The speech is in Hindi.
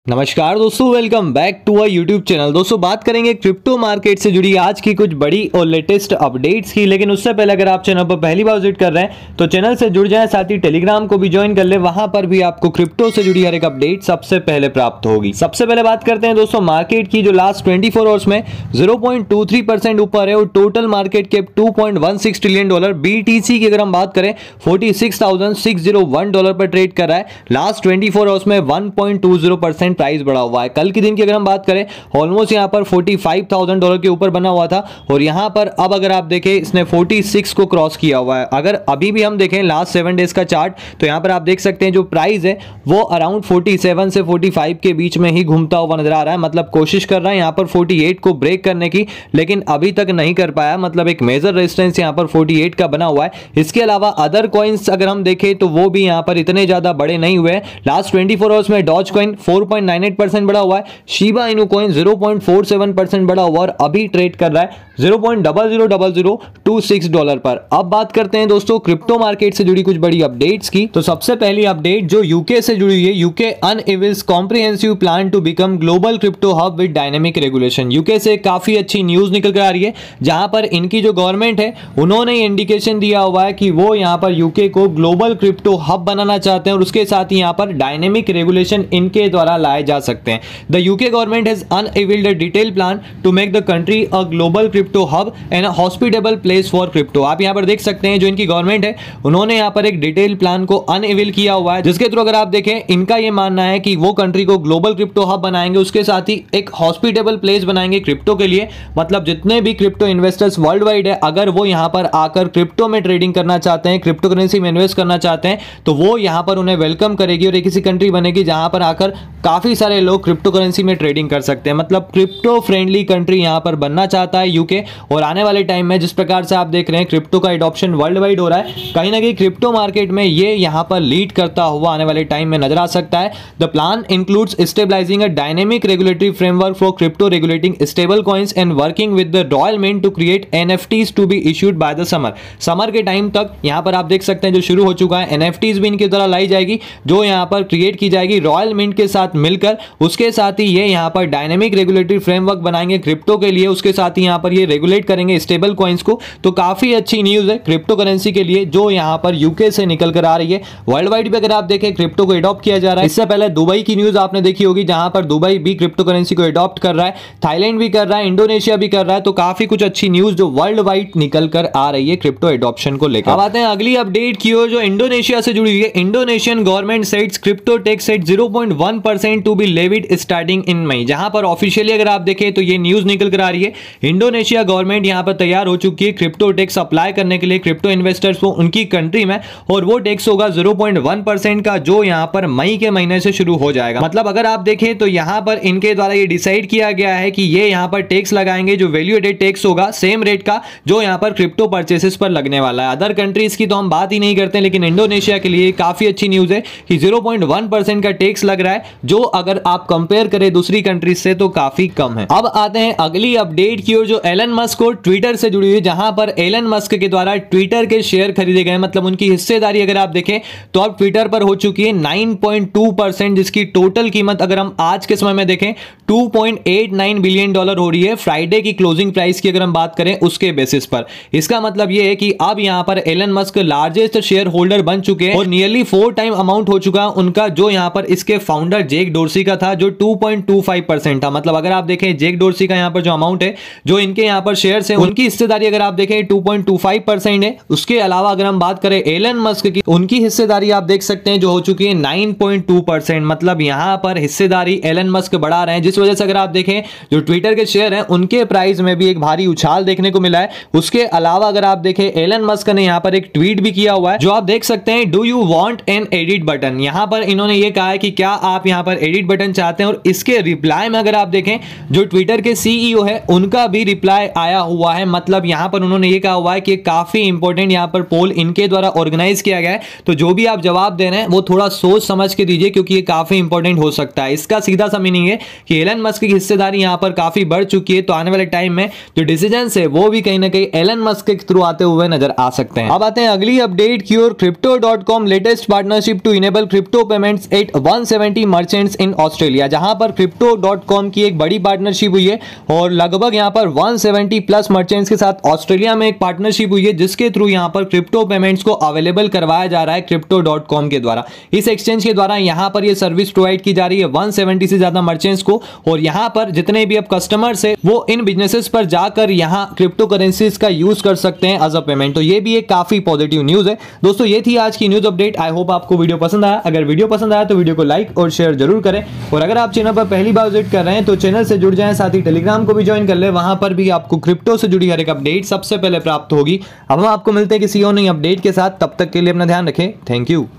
नमस्कार दोस्तों, welcome back to our YouTube channel. दोस्तों बात करेंगे क्रिप्टो मार्केट से जुड़ी आज की कुछ बड़ी और लेटेस्ट अपडेट्स की। लेकिन उससे पहले अगर आप चैनल पर पहली बार विजिट कर रहे हैं तो चैनल से जुड़ जाएं, साथ ही टेलीग्राम को भी ज्वाइन कर ले। वहां पर भी आपको क्रिप्टो से जुड़ी हर एक अपडेट सबसे पहले प्राप्त होगी। सबसे पहले बात करते हैं दोस्तों मार्केट की, जो लास्ट 24 आवर्स में 0.23% ऊपर है और total market cap $2.16 trillion. BTC की अगर हम बात करें $46,601 पर ट्रेड कर रहा है। लास्ट 24 आवर्स में 1.20% प्राइस बढ़ा हुआ है। कल के दिन की अगर हम बात करें ऑलमोस्ट यहां पर $45,000 के ऊपर बना हुआ था और यहां पर अब अगर आप देखें इसने 46 को क्रॉस किया हुआ है। अगर अभी भी हम देखें लास्ट 7 डेज का चार्ट तो यहां पर आप देख सकते हैं जो प्राइस है वो अराउंड 47 से 45 के बीच में ही घूमता हुआ नजर आ रहा है। मतलब कोशिश कर रहा है यहां पर 48 को ब्रेक करने की, लेकिन अभी तक नहीं कर पाया। मतलब एक मेजर रेजिस्टेंस यहां पर 48 का बना हुआ है। इसके अलावा अदर कॉइन्स अगर हम देखें तो वो भी यहां पर इतने ज्यादा बड़े नहीं हुए। लास्ट 24 आवर्स में डॉज कॉइन 4.98% बढ़ा हुआ है। शिबा इनू कॉइन 0.47% बढ़ा हुआ और अभी ट्रेड कर रहा है $0.000026 पर। अब बात करते हैं दोस्तों क्रिप्टो मार्केट से जुड़ी कुछ बड़ी अपडेट्स की। तो सबसे पहली अपडेट जो यूके से जुड़ी है, UK unveils comprehensive plan to become global crypto hub with dynamic regulation. UK से काफी अच्छी न्यूज निकल कर आ रही है, जहां पर इनकी जो गवर्नमेंट है उन्होंने इंडिकेशन दिया हुआ है कि वो यहां पर यूके को ग्लोबल क्रिप्टो हब बनाना चाहते हैं और उसके साथ ही यहां पर डायनेमिक रेगुलेशन इनके द्वारा लाए जा सकते हैं। The UK government has unveiled a detailed plan to make the country a global crypto hub and a hospitable place for crypto. आप यहां पर देख सकते हैं जो इनकी गवर्नमेंट है उन्होंने यहां पर एक डिटेल प्लान को अनवेल किया हुआ है, जिसके थ्रू अगर आप देखें इनका यह मानना है कि वो कंट्री को ग्लोबल क्रिप्टो हब बनाएंगे, उसके साथ ही एक हॉस्पिटेबल प्लेस बनाएंगे क्रिप्टो के लिए। मतलब जितने भी क्रिप्टो इन्वेस्टर्स वर्ल्ड वाइड है अगर वो यहां पर आकर क्रिप्टो में ट्रेडिंग करना चाहते हैं, क्रिप्टो करेंसी में इन्वेस्ट करना चाहते हैं तो वो यहां पर उन्हें वेलकम करेगी और एक ऐसी कंट्री बनेगी जहां पर आकर काफी सारे लोग क्रिप्टो करेंसी में ट्रेडिंग कर सकते हैं। मतलब क्रिप्टो फ्रेंडली कंट्री यहां पर बनना चाहता है यूके। और आने वाले टाइम में जिस प्रकार से आप देख रहे हैं क्रिप्टो का एडॉप्शन वर्ल्ड वाइड हो रहा है, कहीं ना कहीं क्रिप्टो मार्केट में ये यहां पर लीड करता हुआ आने वाले टाइम में नजर आ सकता है। The plan includes stabilising a dynamic regulatory framework for crypto regulating stable coins and working with the royal mint to create NFTs to be issued by the summer के टाइम तक यहां पर आप देख सकते हैं जो शुरू हो चुका है। NFTs भी इनकी द्वारा लाई जाएगी जो यहां पर क्रिएट की जाएगी रॉयल मिंट के साथ मिलकर। उसके साथ ही ये यहां पर डायनेमिक रेगुलेटरी फ्रेमवर्क बनाएंगे क्रिप्टो के लिए, उसके साथ ही यहां पर ये रेगुलेट करेंगे स्टेबल कॉइंस को। तो काफी अच्छी न्यूज है क्रिप्टो करेंसी के लिए जो यहां पर यूके से निकल कर आ रही है। वर्ल्ड वाइड भी अगर आप देखें क्रिप्टो को एडॉप्ट किया जा रहा है। इससे पहले दुबई की न्यूज आपने देखी होगी जहां पर दुबई भी क्रिप्टो करेंसी को एडॉप्ट कर रहा है, थाईलैंड भी कर रहा है, इंडोनेशिया भी कर रहा है। तो काफी कुछ अच्छी न्यूज जो वर्ल्ड वाइड निकल कर आ रही है क्रिप्टो एडॉप्शन को लेकर। अब आते हैं अगली अपडेट की ओर जो इंडोनेशिया से जुड़ी हुई है। Indonesian government sets crypto tax at 0.1% to be levied starting in May. जहां पर ऑफिशियली अगर आप देखें तो ये न्यूज निकल कर आ रही है इंडोनेशिया गवर्नमेंट यहां पर तैयार हो चुकी है क्रिप्टो टैक्स अप्लाई करने के लिए क्रिप्टो इन्वेस्टर्स को उनकी कंट्री में, और वो टैक्स होगा 0.1% का जो यहां पर मई के महीने से शुरू हो जाएगा। मतलब अगर आप देखें तो यहां पर इनके द्वारा ये डिसाइड किया गया है कि ये यहां पर टैक्स लगाएंगे जो वैल्यू एडेड टैक्स होगा सेम रेट का जो यहां पर क्रिप्टो परचेसेस पर लगने वाला है। अदर कंट्रीज की तो हम बात ही नहीं करते, लेकिन इंडोनेशिया के लिए काफी अच्छी न्यूज है कि 0.1% का टैक्स लग रहा है जो अगर आप कंपेयर करें दूसरी कंट्रीज से तो काफी कम है। अब आते हैं अगली अपडेट की ओर जो एलन मस्क और ट्विटर से जुड़ी हुई, जहां पर एलन मस्क के द्वारा ट्विटर के शेयर खरीदे गए। मतलब उनकी हिस्सेदारी अगर आप देखें तो अब ट्विटर पर हो चुकी है 9.2%, जिसकी टोटल कीमत अगर हम आज के समय में देखें $2.89 बिलियन हो रही है फ्राइडे की क्लोजिंग प्राइस की अगर हम बात करें उसके बेसिस पर। इसका मतलब यह है कि अब यहां पर Elon Musk largest shareholder बन चुके हैं और नियरली 4 टाइम अमाउंट हो चुका उनका जो यहां पर इसके फाउंडर जेक डोर्सी का था जो 2.25% था। मतलब अगर आप देखें जेक डोर्सी का यहां पर जो अमाउंट है जो इनके यहां पर शेयर्स है उनकी हिस्सेदारी अगर आप देखें 2.25% है। उसके अलावा अगर हम बात करें एलन मस्क की, उनकी हिस्सेदारी आप देख सकते हैं जो हो चुकी है 9.2%। मतलब यहां पर हिस्सेदारी एलन मस्क बढ़ा रहे हैं, जिस वजह से अगर आप देखें जो ट्विटर के शेयर हैं उनके प्राइस में भी एक भारी उछाल देखने को मिला है। उसके अलावा अगर आप देखें एलन मस्क ने यहां पर एक ट्वीट भी किया हुआ है जो आप देख सकते हैं, do you want an edit button. यहां पर इन्होंने ये कहा है कि क्या आप यहां पर एडिट बटन चाहते हैं, और इसके रिप्लाई में अगर आप देखें जो ट्विटर के CEO है उनका भी रिप्लाई आया हुआ है। मतलब यहां पर उन्होंने ये कहा हुआ है कि काफी इंपॉर्टेंट यहां पर पोल इनके द्वारा ऑर्गेनाइज किया गया है, तो जो भी आप जवाब दे रहे हैं वो थोड़ा सोच समझ के दीजिए क्योंकि ये काफी इंपॉर्टेंट हो सकता है। इसका सीधा सा मीनिंग है कि एलन मस्क की हिस्सेदारी यहां पर काफी बढ़ चुकी है, तो आने वाले टाइम में जो डिसीजन है वो भी कहीं ना कहीं एलन मस्क के थ्रू आते हुए नजर आ सकते हैं। अब आते हैं अगली अपडेट की ओर। Crypto.com latest partnership to enable crypto payments at 170 merchants in Australia, जहां पर Crypto.com की एक बड़ी पार्टनरशिप हुई है और लगभग यहां पर 170 प्लस मर्चेंट्स के साथ ऑस्ट्रेलिया में एक पार्टनरशिप हुई है, जिसके थ्रू यहां पर क्रिप्टो पेमेंट्स को अवेलेबल करवाया जा रहा है Crypto.com के द्वारा। इस एक्सचेंज के द्वारा यहां पर ये सर्विस प्रोवाइड की जा रही है 170 से ज्यादा मर्चेंट्स को, और यहां पर जितने भी अब कस्टमर्स है वो इन बिजनेसेस पर जाकर यहां क्रिप्टो करेंसीज का यूज कर सकते हैं एज अ पेमेंट। तो ये भी एक काफी पॉजिटिव न्यूज है। दोस्तों ये थी आज की न्यूज अपडेट। आई होप आपको वीडियो पसंद आया। अगर वीडियो पसंद आया तो वीडियो को लाइक और शेयर जरूर करें, और अगर आप चैनल पर पहली बार विजिट कर रहे हैं तो चैनल से जुड़ जाएं, साथ ही टेलीग्राम को भी ज्वाइन कर ले, वहां पर भी आपको क्रिप्टो से जुड़ी हर एक अपडेट सबसे पहले प्राप्त होगी। अब हम आपको मिलते हैं किसी और नई अपडेट के साथ, तब तक के लिए अपना ध्यान रखें। Thank you.